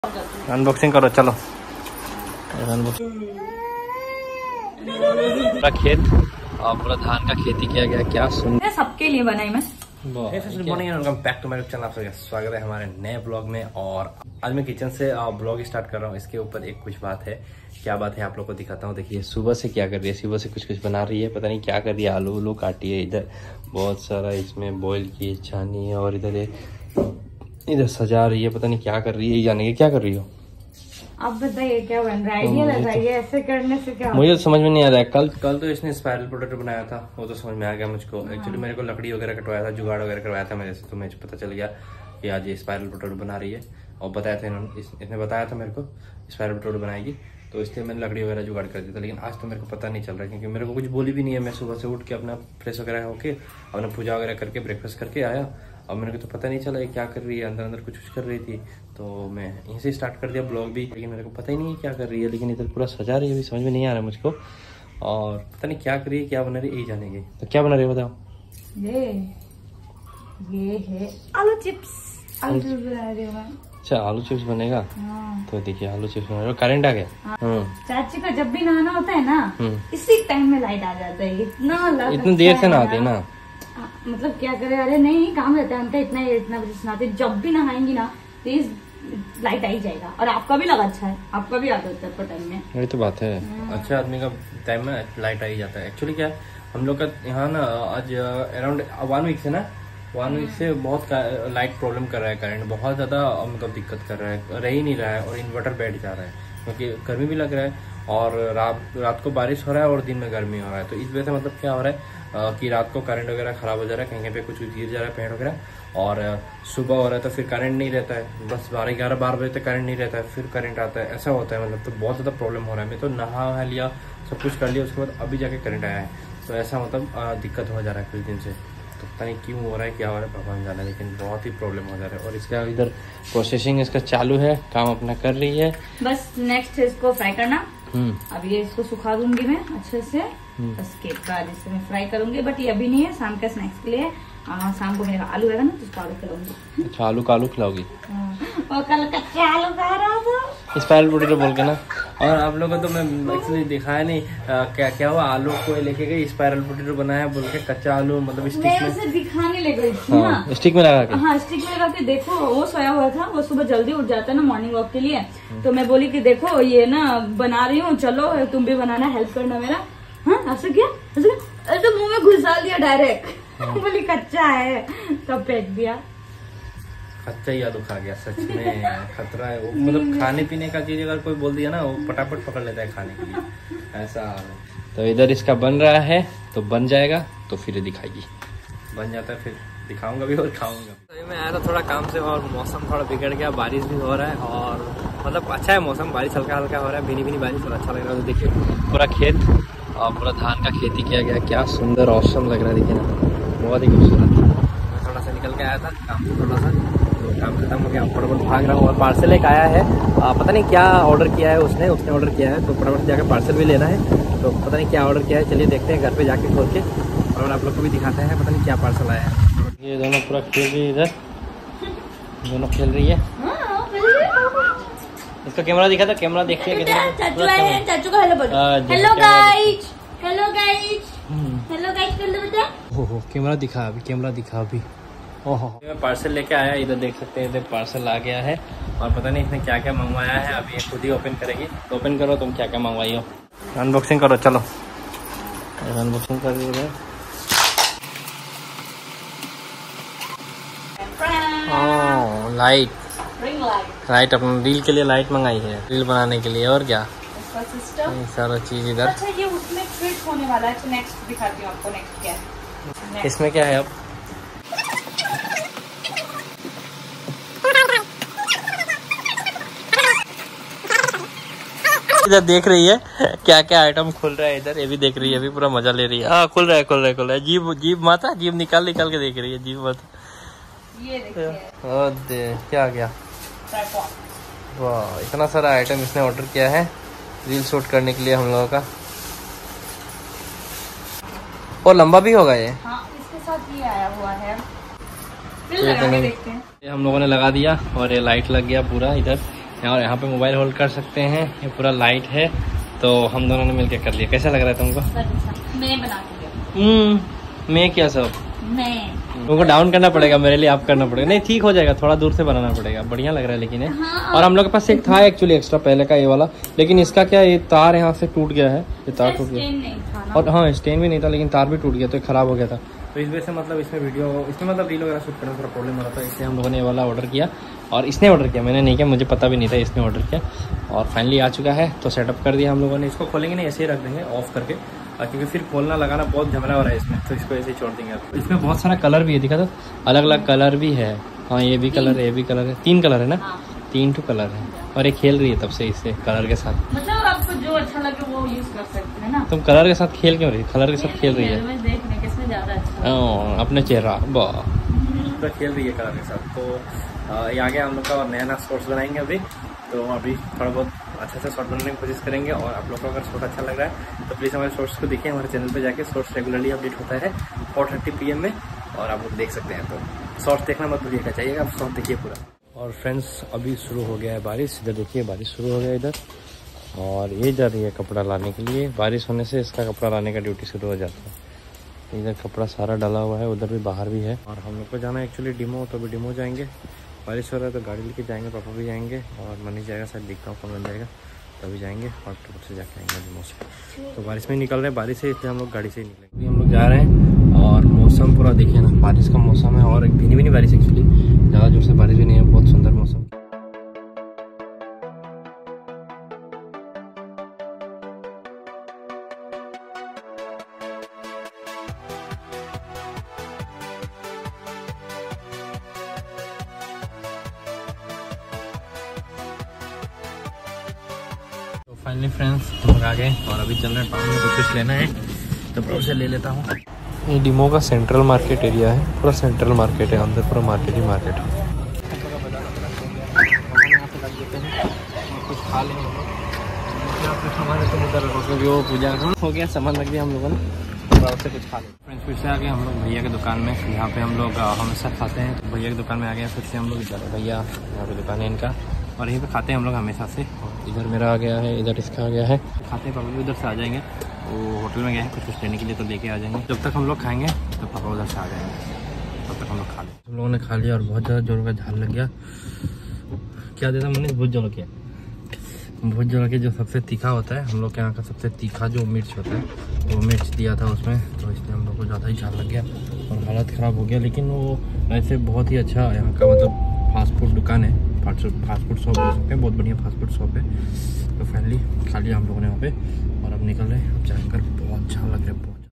Unboxing करो चलो। पूरा खेत और पूरा धान का खेती किया गया, क्या सुंदर। सबके लिए बनाई मैं। Welcome back to my channel. आपका स्वागत है हमारे नए ब्लॉग में। और आज मैं किचन से ब्लॉग स्टार्ट कर रहा हूँ। इसके ऊपर एक कुछ बात है, क्या बात है आप लोग को दिखाता हूँ। देखिए सुबह से क्या कर रही है, सुबह से कुछ बना रही है, पता नहीं क्या कर रही है। आलू उलू काटी है, इधर बहुत सारा इसमें बॉईल की छानी है, और इधर सजा रही है, पता नहीं क्या कर रही है। जाने के क्या कर रही हो आप बताइए, क्या बन रहा है? आइडिया लगाइए, ऐसे करने से क्या मुझे तो समझ में नहीं आ रहा है। कल तो इसने स्पाइरल पोटैटो बनाया था, वो तो समझ में आ गया मुझको। एक्चुअली मेरे को लकड़ी वगैरह कटवाया था, जुगाड़ वगैरह करवाया था मेरे से, तो मुझे पता चल गया कि आज ये स्पाइरल पोटैटो बना रही है। और बताया था इसने बताया था मेरे को स्पाइरल पोटैटो बनाएगी, तो इसलिए मैंने लकड़ी वगैरह जुगाड़ कर दिया था। लेकिन आज तो मेरे को पता नहीं चल रहा है, क्योंकि मेरे को कुछ बोली भी नहीं है। मैं सुबह से उठ के अपना फ्रेश वगैरह होके अपना पूजा वगैरह करके ब्रेकफास्ट करके आया, और मेरे को तो पता नहीं चला ये क्या कर रही है। अंदर कुछ कर रही थी, तो मैं यहीं से स्टार्ट कर दिया ब्लॉग भी, लेकिन मेरे को पता ही नहीं है क्या कर रही है। लेकिन इधर पूरा सजा रही है, अभी समझ में नहीं आ रहा है मुझको, और पता नहीं क्या कर रही है, क्या बना रही है, यही जानेंगे। तो क्या बना रही है बताओ। ये है आलू चिप्स। आलू चिप्स बना रही हूँ मैं। अच्छा आलू चिप्स बनेगा। तो देखिए आलू चिप्स बना रहे हो। करेंट आ गया। चाची का जब भी नहाना होता है ना, इसी टाइम में लाइट आ जाता है। इतनी देर से नहाते ना, मतलब क्या करे। अरे नहीं, काम रहता है उनका, इतना बजे से नहाते। जब भी नहाएंगी ना प्लीज लाइट आ ही जाएगा। और आपका भी लगा अच्छा है, आपका भी आदत है टाइम में। यही तो बात है, अच्छा आदमी का टाइम में लाइट आ ही जाता है। एक्चुअली क्या हम लोग का यहाँ ना आज अराउंड 1 वीक से ना 1 वीक से बहुत लाइट प्रॉब्लम कर रहा है। करंट बहुत ज्यादा मतलब दिक्कत कर रहा है, रह ही नहीं रहा है। और इन्वर्टर बैठ जा रहा है, क्योंकि गर्मी भी लग रहा है, और रात को बारिश हो रहा है और दिन में गर्मी हो रहा है। तो इस वजह से मतलब क्या हो रहा है कि रात को करंट वगैरह खराब हो जा रहा है, कहीं पे कुछ गिर जा रहा है पेड़ वगैरह, और सुबह हो रहा है तो फिर करंट नहीं रहता है। बस 12 बजे तक करंट नहीं रहता है, फिर करंट आता है, ऐसा होता है। मतलब तो बहुत ज़्यादा प्रॉब्लम हो रहा है। मैं तो नहा लिया, सब कुछ कर लिया, उसके बाद अभी जाके करंट आया है। तो ऐसा मतलब दिक्कत हो जा रहा है कुछ दिन से। तो पता नहीं क्यों हो रहा है, क्या हो रहा है, भगवान जाना, लेकिन बहुत ही प्रॉब्लम हो जा रहा है। और इसका इधर प्रोसेसिंग इसका चालू है, काम अपना कर रही है। बस नेक्स्ट है इसको फ्राई करना। अब ये इसको सुखा दूंगी मैं अच्छे से, उसके बाद इसे मैं फ्राई करूंगी। बट ये अभी नहीं है, शाम का स्नैक्स के लिए। शाम को मेरा आलू रहेगा ना, तो उसको आलू खिलाऊंगी। अच्छा आलू का आलू खिलाओगी। और कल कच्चा आलू खा रहा था, स्पाइरल पोटैटो बोल के ना। और आप लोगों को तो मैं एक्चुअली दिखाया नहीं, क्या हुआ। आलू को लेके गई, स्पाइरल पोटैटो बनाया बोल के, कच्चा आलू मतलब स्टिक में उसे दिखाने ले गई थी ना, स्टिक में लगा के। हाँ स्टिक में लगा के। देखो वो सोया हुआ था, वो सुबह जल्दी उठ जाता है ना मॉर्निंग वॉक के लिए। तो मैं बोली कि देखो ये ना बना रही हूँ, चलो तुम भी बनाना, हेल्प करना मेरा। हाँ ऐसा किया, तो मुंह में घुसा दिया डायरेक्ट। बोली कच्चा है, तब फेंक दिया। कच्चा ही आलू खा गया, सच में खतरा है वो। मतलब खाने पीने का चीज अगर कोई बोल दिया ना, वो फटाफट पकड़ लेता है खाने के लिए, ऐसा हाल है। तो इधर इसका बन रहा है, तो बन जाएगा तो फिर दिखाएगी। बन जाता है फिर दिखाऊंगा भी और खाऊंगा। तो मैं आया था थोड़ा काम से, और मौसम थोड़ा बिगड़ गया, बारिश भी हो रहा है। और मतलब अच्छा है मौसम, बारिश हल्का हल्का हो रहा है, भीनी भीनी बारिश, और अच्छा लग रहा है। तो देखिए पूरा खेत और पूरा धान का खेती किया गया, क्या सुंदर औसम लग रहा है। देखिए ना बहुत ही खूबसूरत। मैं थोड़ा सा निकल के आया था काम से, थोड़ा सा तो काम खत्म हो गया, फटाफट भाग रहा हूँ। और पार्सल एक आया है, पता नहीं क्या ऑर्डर किया है उसने ऑर्डर किया है, तो फटाफट जाकर पार्सल भी लेना है। तो पता नहीं क्या ऑर्डर किया है, चलिए देखते हैं घर पे जाके खोल के, और आप लोग को भी दिखाते हैं पता नहीं क्या पार्सल आया है। ये दोनों पूरा खेल रही है, इधर दोनों खेल रही है। इसका कैमरा दिखा था, कैमरा देखिए चाचू आए हैं, चाचू का हेलो बोलो। Hello guys, hello guys, hello guys कर लो बेटा। ओहो कैमरा दिखा अभी, कैमरा दिखा अभी। ओहो मैं पार्सल लेके आया, इधर देख सकते हैं, इधर पार्सल आ गया है। और पता नहीं इसने क्या क्या मंगवाया है, अभी ये खुद ही ओपन करेगी। तो ओपन करो तुम क्या क्या मंगवाई हो, अनबॉक्सिंग करो चलो। अनबॉक्सिंग कर रही है। लाइट अपने रील के लिए लाइट मंगाई है, रील बनाने के लिए, और क्या सारा चीज इधर। अच्छा ये उसमें फिट होने वाला है, तो नेक्स्ट दिखाती हूँ आपको। नेक्स्ट क्या है, इसमें क्या है अब। इधर देख रही है क्या क्या आइटम खुल रहा है, इधर ये भी देख रही है, अभी पूरा मजा ले रही है। हाँ खुल रहा है। जीभ माता, जीभ निकाल के देख रही है, जीभ माता। ये देखिए क्या गया, वाह इतना सारा आइटम इसने ऑर्डर किया है रील शूट करने के लिए हम लोगों का। और लंबा भी होगा ये। हाँ, इसके साथ ये आया हुआ है। ये हम लोगों ने लगा दिया, और ये लाइट लग गया पूरा इधर। और यहाँ पे मोबाइल होल्ड कर सकते हैं, ये पूरा लाइट है। तो हम दोनों ने मिलकर कर लिया। कैसा लग रहा है तुमको? मैं बनाती मैं क्या सब मैं तुमको डाउन करना पड़ेगा, मेरे लिए आप करना पड़ेगा। नहीं ठीक हो जाएगा, थोड़ा दूर से बनाना पड़ेगा। बढ़िया लग रहा है लेकिन हाँ। और हम लोग के पास एक था एक्चुअली एक्स्ट्रा पहले का ये वाला, लेकिन इसका क्या ये तार यहाँ से टूट गया है, ये तार टूट गया और हाँ स्टेन भी नहीं था लेकिन तार भी टूट गया, तो खराब हो गया था। तो इस वजह से मतलब इसमें मतलब रील वगैरह शूट करने में थोड़ा प्रॉब्लम हो रहा था, इसलिए हम लोगों ने ये वाला ऑर्डर किया। और इसने ऑर्डर किया, मैंने नहीं किया, मुझे पता भी नहीं था, इसने ऑर्डर किया और फाइनली आ चुका है। तो सेटअप कर दिया हम लोगों ने। इसको खोलेंगे नहीं, ऐसे ही रख देंगे ऑफ करके, क्योंकि फिर खोलना लगाना बहुत झमेला हो रहा है इसमें, तो इसको ऐसे ही छोड़ देंगे। इसमें बहुत सारा कलर भी है, दिखा था अलग अलग कलर भी है। हाँ ये भी कलर है, ये भी कलर है, 3 कलर है ना, 3 कलर है। और ये खेल रही है तब से इससे कलर के साथ। मतलब आपको जो अच्छा लगे वो यूज कर सकते हैं ना। तुम कलर के साथ खेल क्यों रही? कलर के साथ खेल रही है, देखने किसमें ज्यादा अच्छा अपने चेहरा वाह खेल रही है कलर के साथ। तो ये आ गया हम लोग का, और नया नया शॉर्ट्स बनाएंगे अभी। तो अभी थोड़ा बहुत अच्छा से शॉर्ट बनाने की कोशिश करेंगे। और आप लोग को अगर शॉर्ट अच्छा लग रहा है तो प्लीज़ हमारे शॉर्ट्स को देखिए, हमारे चैनल पे जाके। शॉर्ट्स रेगुलरली अपडेट होता है 4:30 PM में, और आप लोग देख सकते हैं। तो शॉर्ट्स देखना मत भूलिएगा, चाहिएगा आप शॉर्ट देखिए पूरा। और फ्रेंड्स अभी शुरू हो गया है बारिश, इधर देखिए बारिश शुरू हो गया इधर। और ये जा रही है कपड़ा लाने के लिए, बारिश होने से इसका कपड़ा लाने का ड्यूटी शुरू हो जाता है। इधर कपड़ा सारा डाला हुआ है, उधर भी बाहर भी है। और हम लोग को जाना है एक्चुअली डिमो, तो अभी डिमो जाएंगे। बारिश हो रहा है तो गाड़ी लेके जाएंगे, पापा भी जाएंगे और मनी जाएगा, शायद देखता हूँ कौन बन जाएगा, तभी जाएंगे और ट्रिप से जाके आएंगे डिमो से। तो बारिश में निकल रहे हैं, बारिश से, इसलिए हम लोग गाड़ी से ही निकलेंगे। अभी हम लोग जा रहे हैं और मौसम पूरा देखिए ना, बारिश का मौसम है। और एक भीनी भीनी बारिश एक्चुअली, ज़्यादा जोर से बारिश भी नहीं है, बहुत सुंदर मौसम। फाइनली फ्रेंड्स हम लोग आ गए और अभी चल रहे हैं टाउन में, कुछ लेना है तो प्रो से ले लेता हूँ। ये डिमो का सेंट्रल मार्केट एरिया है, पूरा सेंट्रल मार्केट है, अंदर पूरा मार्केट ही मार्केट है। कुछ खा लेंगे, वो पूजा हो गया, सामान रख दिया हम लोगों ने, और से कुछ खा लेंगे। फ्रेंड्स फिर से आ गए हम लोग भैया की दुकान में, यहाँ पे हम लोग हमेशा खाते हैं। तो भैया की दुकान में आ गए फिर से हम लोग, इधर भैया यहाँ पे दुकान है इनका, और यहीं पे खाते हैं हम लोग हमेशा से। इधर मेरा आ गया है, इधर इसका आ गया है, खाते हैं। पापा भी उधर से आ जाएंगे, वो होटल में गए हैं कुछ लेने के लिए, तो लेके आ जाएंगे। जब तक हम लोग खाएंगे तो पापा उधर से आ जाएंगे, तब तक हम लोग खा लें। हम लोगों ने खा लिया और बहुत ज़्यादा जोर का झाल लग गया। क्या देता मैंने? भूत जलकिया, भूत जलकिया जो सबसे तीखा होता है, हम लोग के यहाँ का सबसे तीखा जो मिर्च होता है, वो मिर्च दिया था उसमें, तो इसलिए हम लोग को ज़्यादा ही झाल लग गया और हालत ख़राब हो गया। लेकिन वो वैसे बहुत ही अच्छा यहाँ का मतलब फास्ट फूड दुकान है, फास्ट फूड शॉप बोल सकते हैं, बहुत बढ़िया फास्ट फूड शॉप है। तो फाइनली खा लिया हम लोगों ने वहाँ पे, और अब निकल रहे हैं। अब जाकर बहुत अच्छा लग रहा है, बहुत।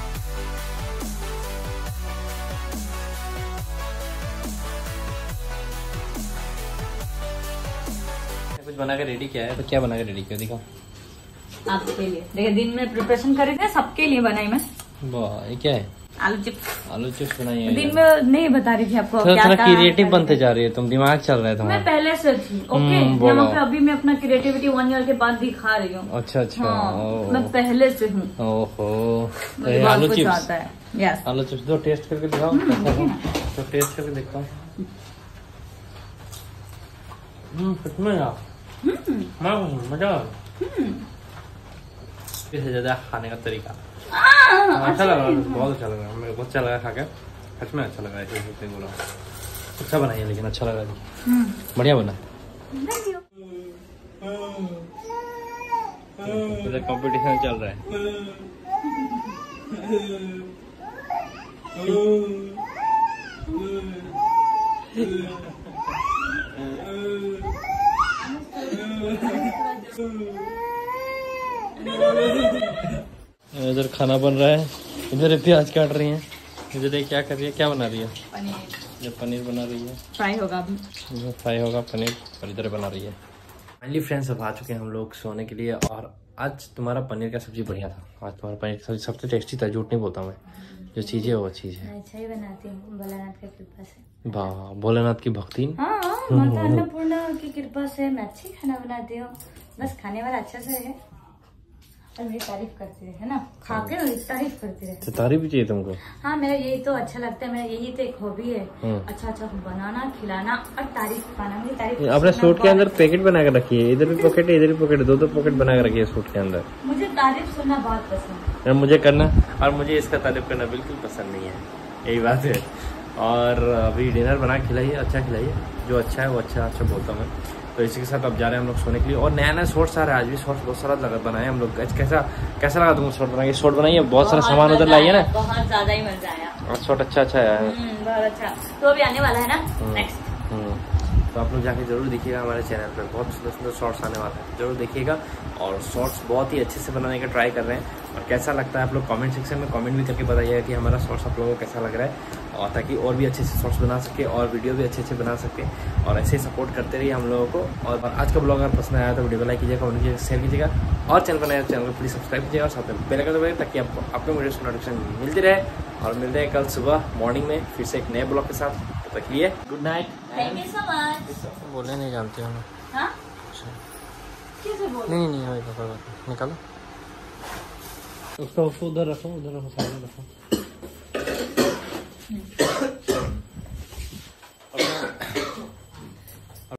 कुछ बना के रेडी किया है, तो क्या बना के रेडी किया दिखाओ? आपके लिए देखिए, दिन में प्रिपरेशन करी थी, सबके लिए बनाई मैं। वाह ये क्या है? आलू चिप्स। आलू चिप्स बनाई है। दिन में नहीं बता रही थी आपको, क्या क्रिएटिव बनते जा रही है तुम, दिमाग चल रहा है तुम्हारा। मैं पहले से थी ओके, यहाँ पे अभी मैं अपना क्रिएटिविटी 1 ईयर के बाद दिखा रही हूँ। अच्छा अच्छा। हाँ, मैं पहले से हूँ। ओहो, आलू चिप्स आता है। यस, आलू चिप्स दो टेस्ट करके दिखाओ। तो टेस्ट करके देखता हूँ। कितना यार मजा, इससे ज्यादा खाने का तरीका अच्छा लगा, बहुत अच्छा लगा, मेरे को अच्छा लगा खा के, सच में अच्छा लगा। ऐसे बोला अच्छा बनाइए, लेकिन अच्छा लगा, बढ़िया बना। कंपटीशन चल रहा है। इधर खाना बन रहा है, इधर प्याज काट रही है, इधर क्या कर रही है, क्या बना रही है? पनीर। इधर पनीर बना रही है, फ्राई होगा अभी, इधर फ्राई होगा पनीर, और इधर बना रही है। फाइनली फ्रेंड्स अब आ चुके हैं हम लोग सोने के लिए, और आज तुम्हारा पनीर का सब्जी बढ़िया था। आज तुम्हारा पनीर का सब्जी सबसे टेस्टी था, झूठ नहीं बोलता मैं, जो चीज़ है वो चीज़ है। अच्छा ही बनाती हूँ भोलेनाथ की कृपा से। वाह, भोलेनाथ की भक्ति। हाँ, माता अन्नपूर्णा की कृपा से मैं अच्छी खाना बनाती हूँ, बस खाने वाला अच्छा से है। और मेरी तारीफ करती रहे, है ना, खा के मेरी तारीफ करती रहे। तो तारीफ भी चाहिए तुमको? हाँ, मेरा यही तो अच्छा लगता है, मेरा यही तो एक हॉबी है, अच्छा बनाना, खिलाना और तारीफ पाना। मेरी तारीफ अपने सूट के अंदर पैकेट बना कर रखिए, इधर भी पॉकेट है इधर भी पॉकेट, दो पॉकेट बना कर रखिए सूट के अंदर। मुझे तारीफ सुनना बहुत पसंद है। मुझे करना, और मुझे इसका तारीफ करना बिल्कुल पसंद नहीं है, यही बात है। और अभी डिनर बना खिलाइए, अच्छा खिलाइए, जो अच्छा है वो अच्छा बोलता हूँ मैं। तो इसी के साथ अब जा रहे हैं हम लोग सोने के लिए। और नया शॉर्ट्स आ रहा है, आज भी शॉर्ट्स बहुत सारा बनाए हम लोग। कैसा लगा तुमको शॉर्ट बनाइए? शॉर्ट बनाइए, बहुत सारा सामान उधर लाइए ना, बहुत ज्यादा ही मजा आया। शॉर्ट अच्छा है, बहुत अच्छा। तो अभी आने वाला है ना नेक्स्ट, तो आप लोग जाके जरूर देखिएगा हमारे चैनल पर, बहुत सुंदर शॉर्ट्स आने वाले हैं, जरूर देखिएगा। और शॉर्ट्स बहुत ही अच्छे से बनाने का ट्राई कर रहे हैं, और कैसा लगता है आप लोग कमेंट सेक्शन में कमेंट भी करके बताइएगा कि हमारा शॉर्ट्स आप लोगों को कैसा लग रहा है, और ताकि और भी अच्छे से शॉर्ट्स बना सके और वीडियो भी अच्छे बना सके, और ऐसे ही सपोर्ट करते रहिए हम लोगों को। और आज का ब्लॉग अगर पसंद आया तो वीडियो को लाइक कीजिएगा, कमेंट कीजिएगा, शेयर कीजिएगा, और चैनल बनाए चैनल को प्लीज सब्सक्राइब कीजिएगा, और साथ में बेल आइकन दबाइए ताकि आपको अपने वीडियो की नोटिफिकेशन मिलती रहे। और मिलते हैं कल सुबह मॉर्निंग में फिर से एक नए ब्लॉग के साथ। तब तक के लिए good night. Thank you so much. बोलने नहीं जानते हो? हाँ, कैसे बोल? नहीं निकालो उसको उधर रखो साइड में रखो।